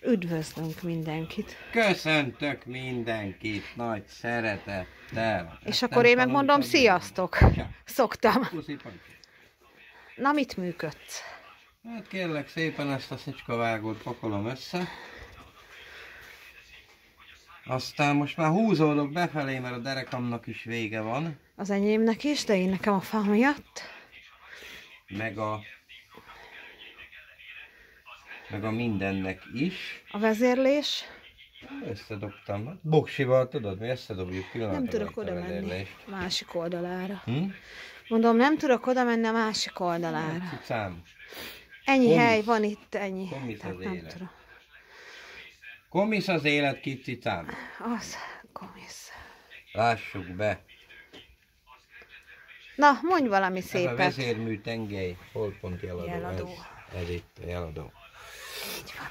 Üdvözlünk mindenkit. Köszöntök mindenkit nagy szeretettel. És akkor én megmondom, sziasztok. Szoktam. Na, mit működsz? Hát kérlek szépen ezt a szicskavágót pakolom össze. Aztán most már húzódok befelé, mert a derekamnak is vége van. Az enyémnek is, de én nekem a fa miatt. Meg a mindennek is. A vezérlés. Összedobtam. Boksival tudod, mi összedobjuk pillanatra. Nem tudok oda menni másik oldalára. Hm? Mondom, nem tudok oda menni a másik oldalára. Cicám. Ennyi hely van itt, ennyi. Komisz az nem élet. tudom. Komisz az élet, kit cicám. Az, komisz. Lássuk be. Na, mondj valami Ez a szépet. vezérmű tengely, holdpont jeladó. Jeladó. Ez itt a jeladó. Így van.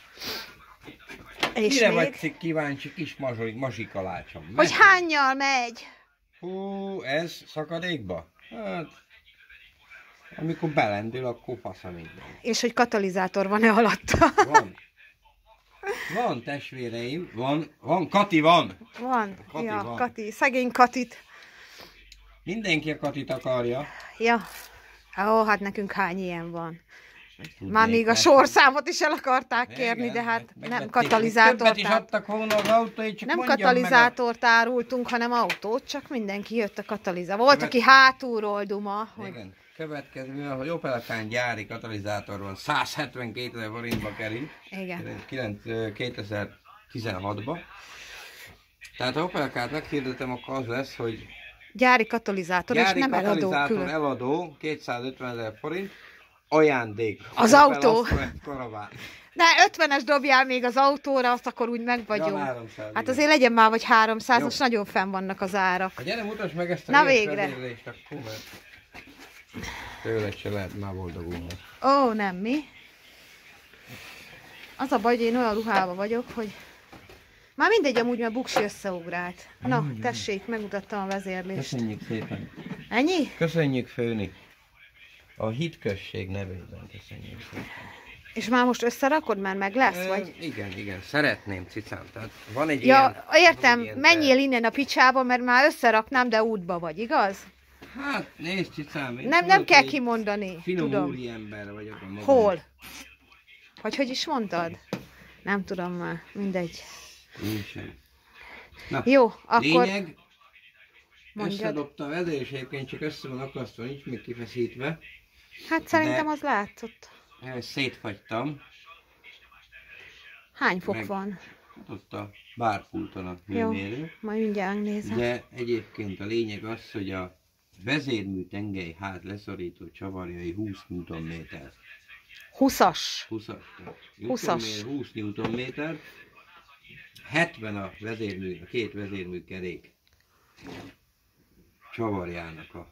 És Mire még? vagy kíváncsi kis mazsikalácsom? Hogy hánnyal megy? Hú, ez szakadékba? Hát, amikor belendül, akkor fasza minden. És hogy katalizátor van-e alatta? Van. Van testvéreim, van, Kati van. Van. Kati Ja, van. Kati, szegény Katit. Mindenki a Katit akarja. Ja. Ó, hát nekünk hány ilyen van. Tudnék, Már még a hát. sorszámot is el akarták kérni, Igen, de hát nem megvették. katalizátort. Többet is adtak volna az autóit, csak Nem mondjam katalizátort árultunk, hanem autót, csak mindenki jött a katalizátor. Volt, aki hátulról duma. meg a... Hogy... Igen. Következő, mivel hogy Opelkán gyári katalizátor van, 172 000 forintba kerül. Igen. 2016-ban. Tehát ha Opelkát meghirdetem, akkor az lesz, hogy Gyári katalizátor, és gyári nem eladó katalizátor külön. eladó 250 000 forint, ajándék. Az Opel autó. Astra Caraván. De 50-es dobjál még az autóra, azt akkor úgy meg vagyunk. Ja, 300, Hát igen. azért legyen már vagy 300, Jó. most nagyon fenn vannak az árak. Ha gyere, mutasd meg ezt a Na híres végre. vezérlést, akkor mert tőle se lehet már boldogulni. Ó, nem, mi? Az a baj, hogy én olyan ruhában vagyok, hogy... Már mindegy, amúgy már buksi összeugrált. Na, tessék, megmutattam a vezérlést. Köszönjük szépen. Ennyi? Köszönjük főni. A hitközség nevében köszönjük szépen. És már most összerakod, már meg lesz, vagy? Igen, szeretném, cicám. Tehát van egy Ja, ilyen... értem, van egy ilyen menjél innen a picsába, mert már összeraknám, de útba vagy, igaz? Hát, nézd, cicám. én Nem tudod, kell hogy kimondani, finom tudom. úriember vagyok a magam. Hol? Hogy is mondtad? Nem tudom már, mindegy. Én sem. Na, Jó, akkor lényeg, mondjad. összedobta a vezér, és egyébként csak össze van akasztva, nincs még kifeszítve. Hát szerintem de- az látszott. Szétfagytam. Hány fok Meg- van? Hát ott a bárpulton a Jó, műmérő. majd mindjárt megnézem. De egyébként a lényeg az, hogy a vezérmű tengely hát leszorító csavarjai 20 Nm. 20-as. 20-as. 20-as. 20 Nm. 70 a vezérmű, a két vezérmű kerék csavarjának a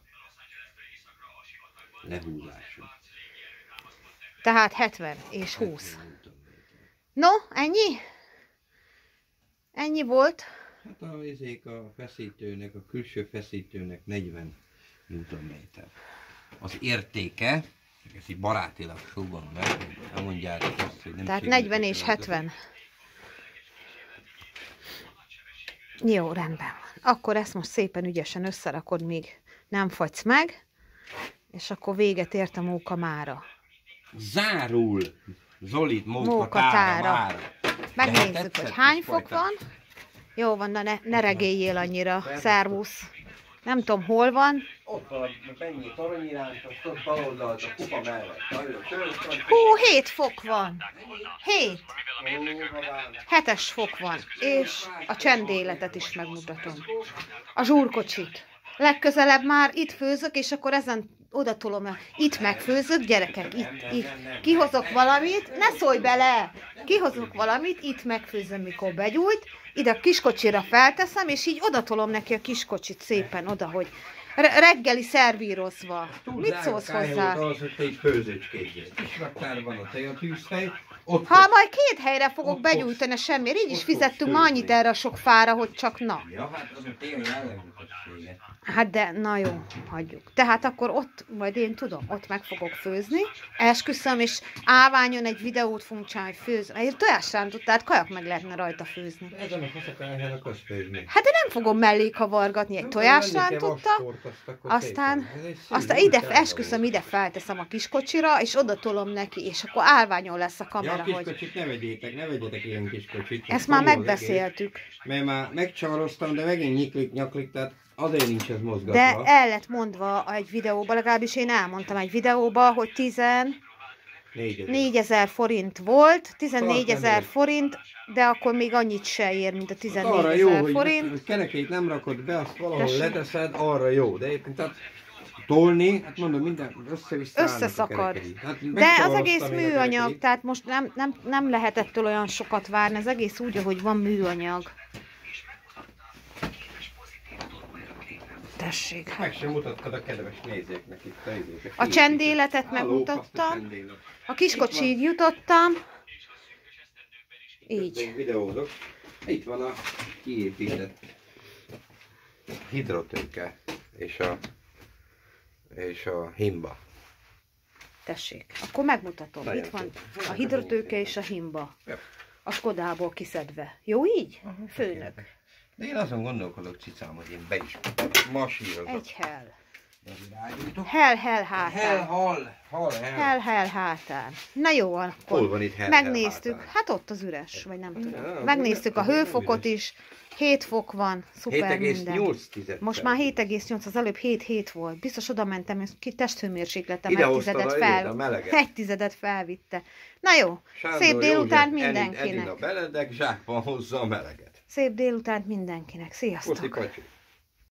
lehúzása. Tehát 70 és 20. 70 Nm. No, ennyi? Ennyi volt? Hát a feszítőnek, a külső feszítőnek 40 Nm. Az értéke, ezt így barátilag súgom meg, hogy nem mondjátok azt, hogy nem Tehát sérültek 40 és el. 70. Jó, rendben van. Akkor ezt most szépen ügyesen összerakod, míg nem fagysz meg, és akkor véget ért a móka mára. Zárul Zolit Mókatára. mókatára mára. Megnézzük, De hát hogy tetszett, hány kis fok fajta. van. Jó van, ne regéljél annyira. Szervusz. Nem tudom, hol van. Ott van a Bennyi toronyiránt, azt ott bal oldalt a kupa mellett. Hú, 7 fok van. 7. 7-es fok van. És a csendéletet is megmutatom. A zsúrkocsit. Legközelebb már itt főzök, és akkor ezen odatolom. Itt megfőzök, gyerekek, itt. Kihozok valamit, ne szólj bele! Kihozok valamit, itt megfőzöm, mikor begyújt, ide a kiskocsira felteszem, és így odatolom neki a kiskocsit szépen oda, hogy reggeli szervírozva. Mit szólsz hozzá? Az, hogy te így főzőcskézzél. Kis raktár van a tejatűzhely, Ott Ha majd 2 helyre fogok ott begyújtani semmiért, így is ott fizettünk fogsz ma annyit főzni. erre a sok fára, hogy csak na. Ja, hát az a tél jellegzetessége. Hát de, na jó, hagyjuk. Tehát akkor ott, majd én tudom, ott meg fogok főzni, esküszöm, és állványon egy videót fogunk csinálni, hogy főzni. Egy tojásrántot, tehát kajak meg lehetne rajta főzni. Ezen a faszakányán akarsz főzni. Hát én nem fogom mellé kavargatni egy tojásrántottal, aztán ide, esküszöm, ide felteszem a kiskocsira, és oda tolom neki, és akkor állványon lesz a Ja, kamera, a hogy... kiskocsit ne vegyetek ilyen kiskocsit. Ezt már megbeszéltük. Mert már megcsavaroztam, de megint nyaklik, tehát azért nincs ez mozgatva. De el lett mondva egy videóban, legalábbis én elmondtam egy videóban, hogy 14 000 forint volt, 14 000 forint, de akkor még annyit se ér, mint a 14 arra jó, 000 hogy forint. kerekét nem rakod be, azt valahol Tessék. leteszed, arra jó. De egyébként tehát tolni, hát mondom, minden össze-vissza Összeszakad. Hát De az egész műanyag, tehát most nem lehet ettől olyan sokat várni, az egész úgy, ahogy van műanyag. Tessék, hát. Meg sem mutattad a kedves nézőknek itt a izéket. A csendéletet megmutattam. A kiskocsi így jutottam. Így. Videózok. Itt van a kiépített hidrotőke és a himba. Tessék, akkor megmutatom. Nagyon Itt van szép. a hidrotőke és a himba. Ja. A Skodából kiszedve. Jó így? Főnök. De én azon gondolkodok, cicám, hogy én be is masírozok. Egy hell. Az irányító. Hell hátán. Hell. Hátán. Na jó, Hol akkor van itt hell megnéztük. hátán? Hát ott az üres, vagy nem tudom. Ja, Megnéztük a nem hőfokot üres. is. 7 fok van, szuper minden. 7,8. Most már 7,8, az előbb 7 volt. Biztos oda mentem, és ki testhőmérsékletem Ide egy hoztad tizedet a meleget. egy tizedet felvitte. Na jó, Sándor szép délután József, mindenkinek. Edina Benedek zsákban hozza a meleget. Szép délután mindenkinek. Sziasztok! Puszi pacsi.